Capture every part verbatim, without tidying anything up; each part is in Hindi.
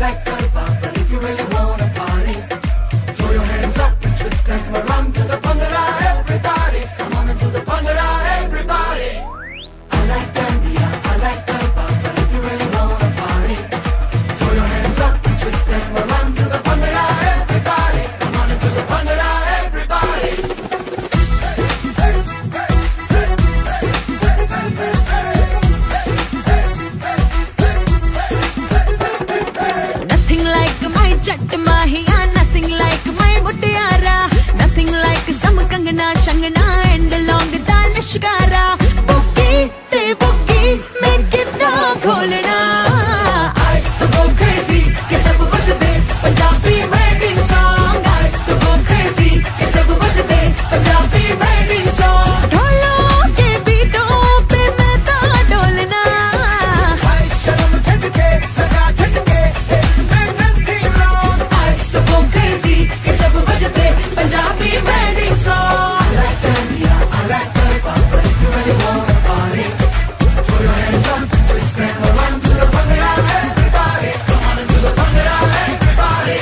like Garba, but if you really wanna party, throw your hands up and twist them around to the Bhangra, everybody. Come on into the Bhangra, everybody. I like Dandiya, I like Garba, but if you really wanna party, throw your hands up and twist them around to the Bhangra, everybody. Come on into the Bhangra, everybody. Nothing like my Jatt Mahiya, nothing like my Muttiara, nothing like some Kangana, Shangana and long dal Shikara. Boogie, te boogie, make it na kholna. I to go crazy, ke jab bajde Punjabi wedding song. I to go crazy, ke jab bajde Punjabi wedding song. Dholo ke beaton pe main ta dolna. I sharam chhatke laga chhatke isme nothing wrong. I to go crazy, ke jab bajde Punjabi wedding song. I like Dandiya, I like Garba, but if you really wanna party, throw your hands up, twist them around to the Bhangra, everybody. Come on into the Bhangra, everybody.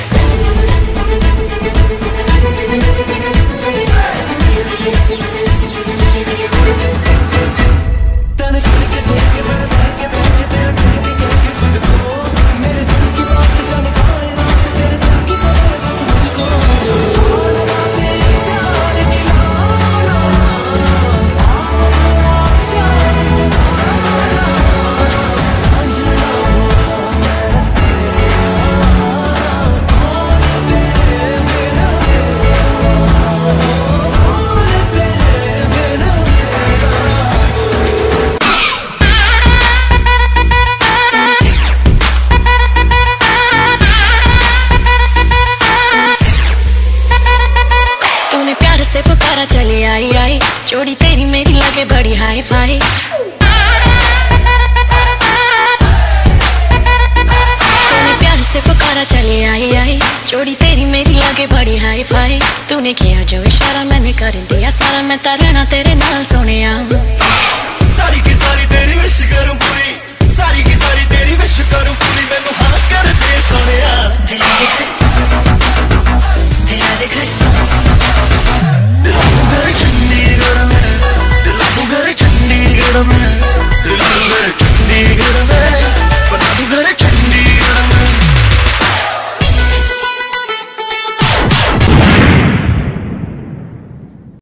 तूने प्यार से पुकारा चली आई आई, जोड़ी तेरी मेरी लगे बड़ी हाई फाई। तूने प्यार से पुकारा चली आई आई, जोड़ी तेरी मेरी लगे बड़ी हाई फाई। तूने किया जो इशारा मैंने कर दिया सारा, मैं ता रहना तेरे नाल सोनिया। सारी की सारी तेरी विश करूं पूरी, सारी की सारी तेरी विश करूं पूरी, मैनू हाँ कर दे सोनिया। दिला दे घर, दिला दे घर, दिल घर चंडीगढ़ में, दिल घर चंडीगढ़ में।